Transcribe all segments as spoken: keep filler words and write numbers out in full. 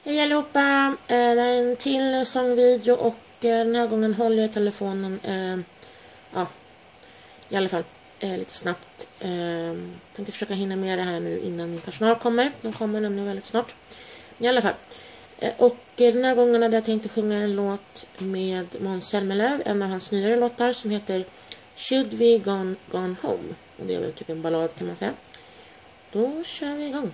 Hej allihopa, det är en till sångvideo och den här gången håller jag telefonen, eh, ja, i alla fall eh, lite snabbt. Eh, tänkte försöka hinna med det här nu innan min personal kommer. De kommer nämligen väldigt snart. Men i alla fall. Eh, och den här gången hade jag tänkt att sjunga en låt med Måns Zelmerlöw, en av hans nyare låtar som heter Should We Gone, Gone Home. Och det är väl typ en ballad kan man säga. Då kör vi igång.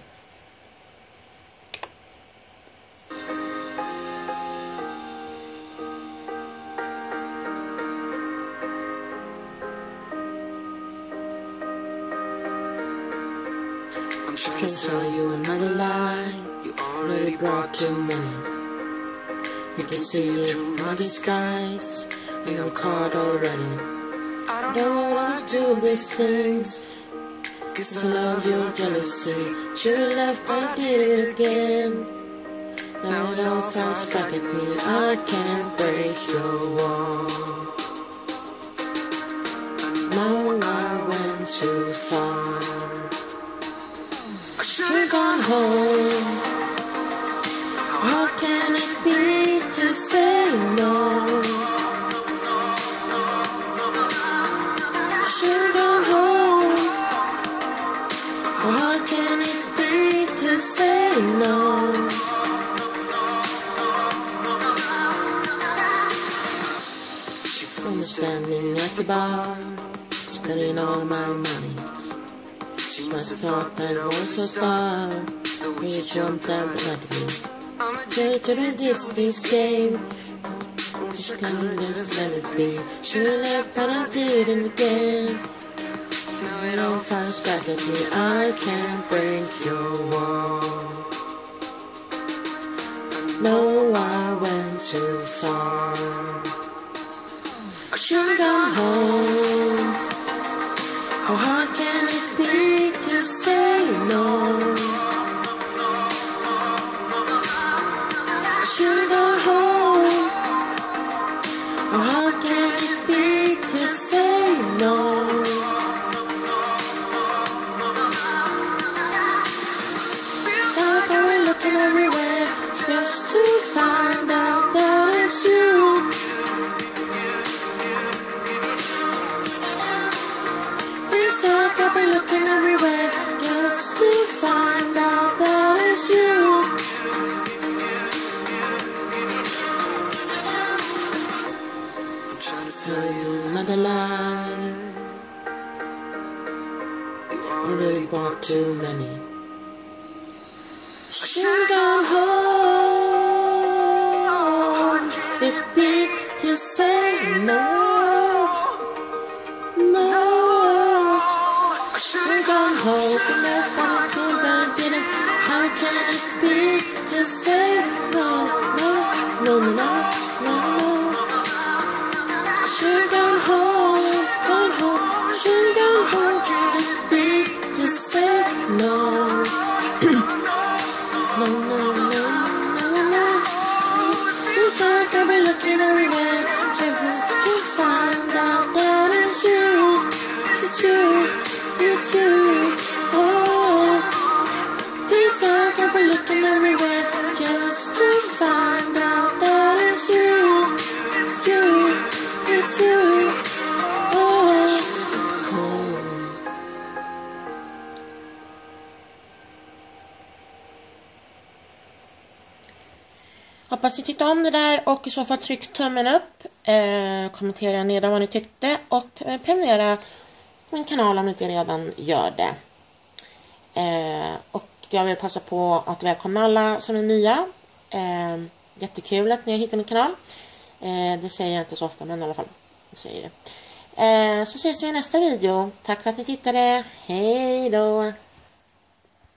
I'm trying to sell you another lie. You already brought too many. You can see it through my disguise, and I'm caught already. I don't know what to do with these things, cause I love your jealousy. Should've left but I did it again. Now it all flies back at me. I can't break your wall. I know I went too far. Should've gone home. How can it be to say no? Should've gone home. How can it be to say no? She found me standing at the bar, spending all my money. She must have thought that I was a star, the way she jumped out at me. I'm addicted to this, this game. Wish I could just let it be. Should've left but I didn't again. Now it all fires back at me. I can't break your wall. I know I went too far. I should've gone home. How hard can it be to say no? I should've gone home. How hard can it be to say no? Feels like I went looking everywhere just to find out that it's you. Like I've been looking everywhere just to find out that it's you. I'm trying to sell you another lie. You already bought too many. I should've gone home. It'd be to say no. Gone home and I thought but I didn't. How can it be to say no, no, no, no, no, no? I should've gone home, gone home, should've gone home. Can it be to say no? No, no, no, no, no. Feels like I've been looking everywhere just to find out that it's you, it's you. It's you, oh. Feels like I've been looking everywhere just to find out that it's you, it's you, it's you, oh. Hoppas ni tyckte om det där och i så fall tryck tummen upp, eh, kommentera nedan vad ni tyckte och eh, prenumerera min kanal om ni inte redan gör det. Eh, och jag vill passa på att välkomna alla som är nya. Eh, jättekul att ni har hittat min kanal. Eh, det säger jag inte så ofta, men i alla fall jag säger det. Eh, så ses vi i nästa video. Tack för att ni tittade. Hej då!